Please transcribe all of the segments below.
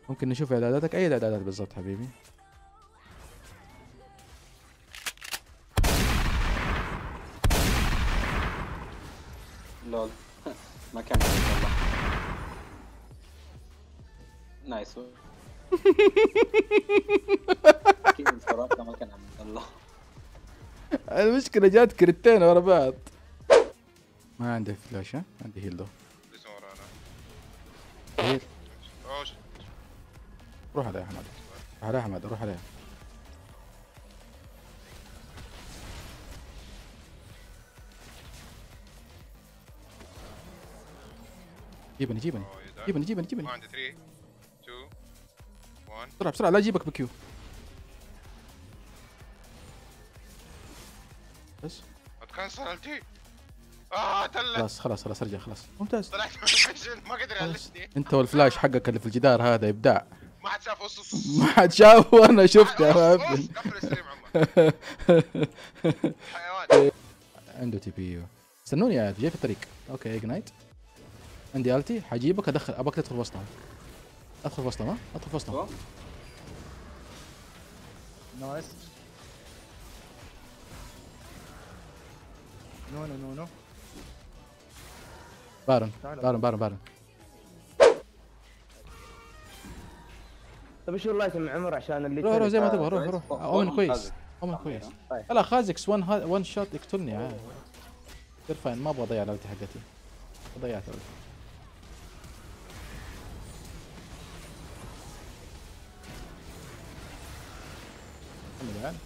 ممكن نشوف اعداداتك، اي اعدادات بالضبط حبيبي؟ لول. ما كان والله. نايس. اكيد الفرات ما كان عم يطلع. المشكلة جات كريتين ورا بعض. ما عندي فلاش، ها عندي هيل دو. لسه ورانا. هيل. اوه شت. روح عليه يا حماد، روح عليه يا حماد، روح عليه. جيبني جيبني اوه يدار. جيبني جيبني جيبني ما عندي 3 2 1. بسرعة بسرعة، لا يجيبك بكيو بس. اتكنسل التي. تلت. خلاص خلاص خلاص، ارجع خلاص، ممتاز. طلعت من الفيجن ما قدر خلاص. يعلشني. انت والفلاش حقك اللي في الجدار هذا ابداع. ما حد شاف قصص. ما حد شاف وانا شفته يا ابن. قفل الستريم عمر. حيوان. عنده تي بي. استنوني يا جاي في الطريق. اوكي اجنايت. عندي التي، حجيبك ادخل، ابغاك تدخل وسطهم. ادخل وسطهم، ها ادخل وسطهم. نايس. نو نو نو نو. بارن بارن بارن بارن. طيب ايش اللايت من عمر عشان اللي روح روح زي ما آه، تبغى، روح كويس. روح. اومن كويس، خازق. اومن كويس. طيب. لا خازكس وان شوت يقتلني عادي. فاين، ما ابغى اضيع الالتي حقتي. ضيعت الالتي. كمل يعني.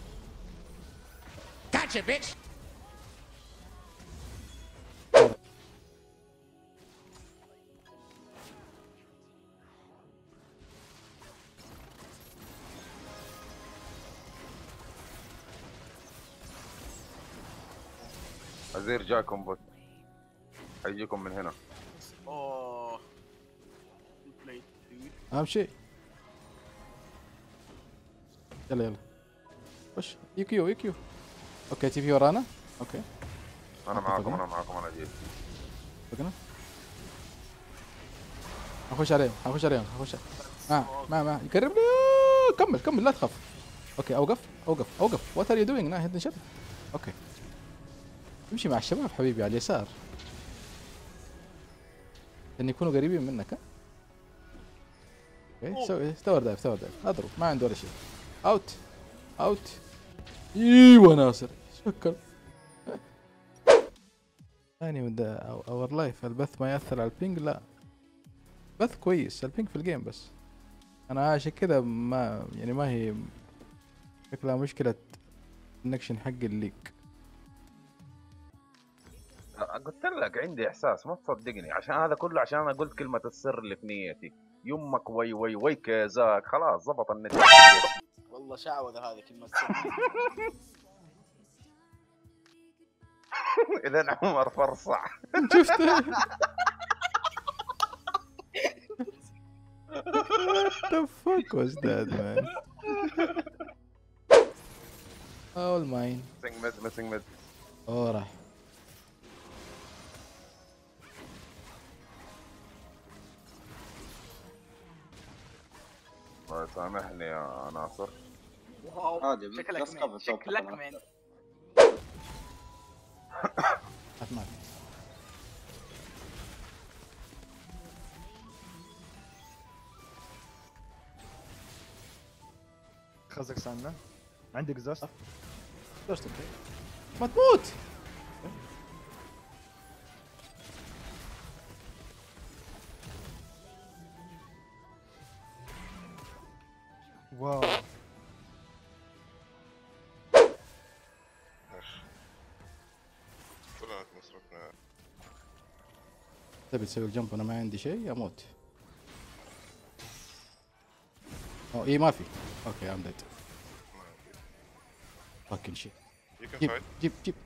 عزير جاكم بوت، حيجيكم من هنا. اوه. اهم شيء. يلا يلا خش. يو كيو. اوكي تي في ورانا. اوكي انا معاكم انا معاكم انا جيت. فقنا. هخش عليهم هخش عليهم هخش. ما يقربني. كمل كمل لا تخاف. اوكي اوقف اوقف اوقف. وات ار يو دوينج هيد شت. اوكي امشي مع الشباب حبيبي على اليسار ان يكونوا قريبين منك. ها اوكي سوي ستور دايف اضرب، ما عنده ولا شيء. اوت اوت. ايوه ناصر شكرا. ثاني من اور لايف. البث ما ياثر على البينج؟ لا بث كويس، البينج في الجيم بس. انا عشان كذا ما يعني ما هي شكلها مشكلة النكشن حق الليك. قلت لك عندي احساس ما تصدقني، عشان هذا كله عشان انا قلت كلمة السر اللي في نيتي. يمك وي وي وي كيزاك خلاص ضبط النت. والله شعوذة هذه كلمة اذا عمر فرصع. شفت. What the fuck was that man? All mine. ميسنج ميد. اوه راح. الله يسامحني يا ناصر. واو. عادي، بس شكلك قبل من توقف شكلك أنا. من مات. خزكستان عندي اكزوست. دوست اوكي. ما تموت. واو. طلعت مصرفنا. تبي تسوي الجمب؟ انا ما عندي شيء اموت. او اي ما في. اوكي ام ديد. فاكين شيء. You can جيب fight. جيب.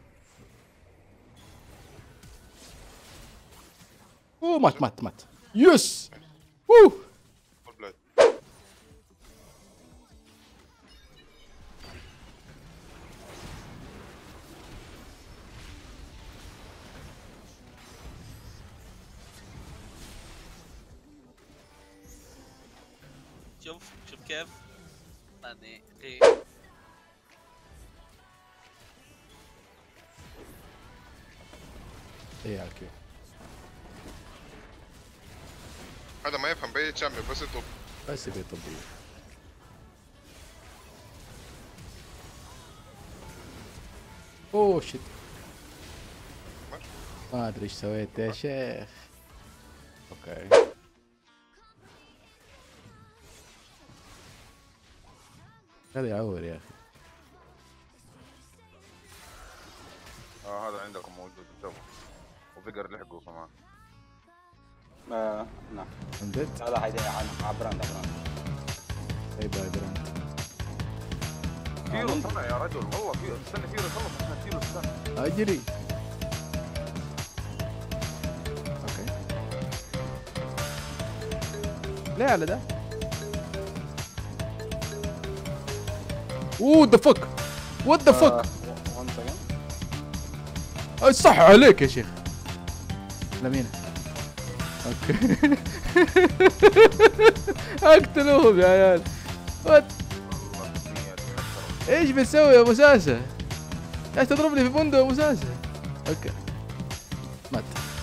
اوه مات. يس. ووه. Full blood. شوف كيف يعني ايه على كيف. هذا ما يفهم باي تشامبيون بس يطب. بس يبي طبيعي. اوه شت. ما ادري ايش سويت يا شيخ. اوكي. هذا يعور يا اخي. هذا عندكم موجود انتبهوا. وفيجر لحقوا كمان. نعم. من جد؟ لا لا هيدي عبران. باي باي براند. فيرو طلع يا رجل والله فيرو استنى فيرو يخلص عشان فيرو استنى. اجري. اوكي. ليه على ده؟ اوه ذا فك. وات ذا فك. صح عليك يا شيخ. لمين؟ اوكي. اقتلوهم يا عيال. وات ايش بتسوي يا ابو ساسه؟ ايش تضربني في بندق يا ابو ساسه؟ اوكي. مات.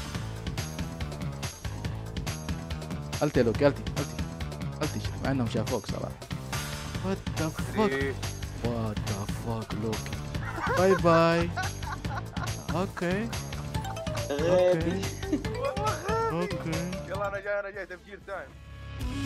التي يا لوكي التي مع انهم شافوك صراحه. وات ذا فك. وات ذا فك لوكي. باي باي. اوكي. غبي. اوكي. يلا انا جاي تفجير تايم.